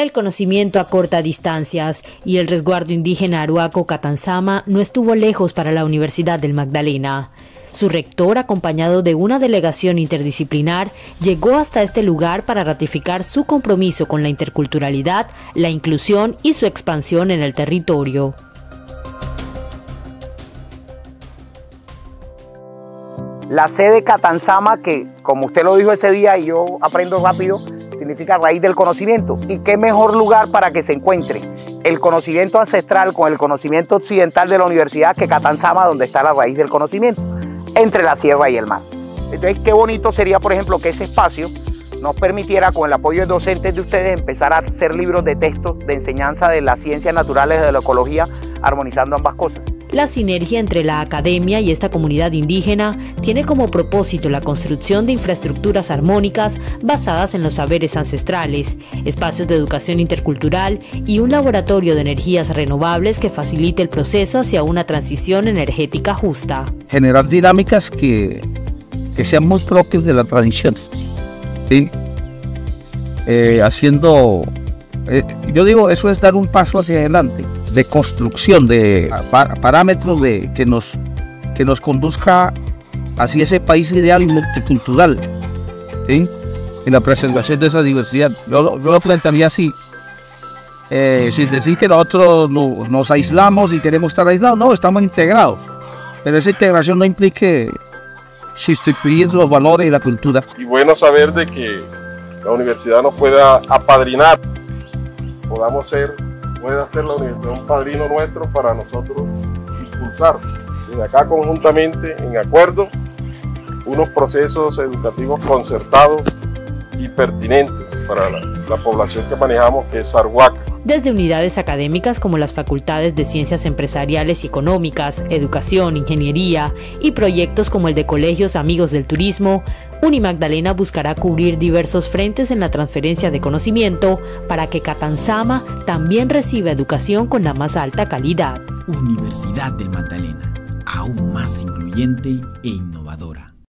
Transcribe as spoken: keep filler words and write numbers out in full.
El conocimiento acorta distancias y el resguardo indígena Arhuaco Catansama no estuvo lejos para la Universidad del Magdalena. Su rector, acompañado de una delegación interdisciplinar, llegó hasta este lugar para ratificar su compromiso con la interculturalidad, la inclusión y su expansión en el territorio. La sede Catansama, que como usted lo dijo ese día y yo aprendo rápido, significa raíz del conocimiento. ¿Y qué mejor lugar para que se encuentre el conocimiento ancestral con el conocimiento occidental de la universidad que Catansama, donde está la raíz del conocimiento, entre la sierra y el mar? Entonces, qué bonito sería, por ejemplo, que ese espacio nos permitiera, con el apoyo de docentes de ustedes, empezar a hacer libros de texto de enseñanza de las ciencias naturales, de la ecología, armonizando ambas cosas. La sinergia entre la academia y esta comunidad indígena tiene como propósito la construcción de infraestructuras armónicas basadas en los saberes ancestrales, espacios de educación intercultural y un laboratorio de energías renovables que facilite el proceso hacia una transición energética justa. Generar dinámicas que, que sean muy propias de la transición, ¿sí? eh, haciendo, eh, yo digo, eso es dar un paso hacia adelante, de construcción, de parámetros de, que, nos, que nos conduzca hacia ese país ideal y multicultural, ¿sí? En la preservación de esa diversidad. Yo, yo lo plantearía así, eh, sin decir que nosotros no, nos aislamos y queremos estar aislados, no, estamos integrados, pero esa integración no implique sustituir los valores y la cultura. Y bueno saber de que la universidad nos pueda apadrinar, podamos ser puede hacer la universidad un padrino nuestro para nosotros impulsar desde acá conjuntamente, en acuerdo, unos procesos educativos concertados y pertinentes para la, la población que manejamos, que es Arhuaca. Desde unidades académicas como las facultades de Ciencias Empresariales y Económicas, Educación, Ingeniería y proyectos como el de Colegios Amigos del Turismo, Unimagdalena buscará cubrir diversos frentes en la transferencia de conocimiento para que Catansama también reciba educación con la más alta calidad. Universidad del Magdalena, aún más incluyente e innovadora.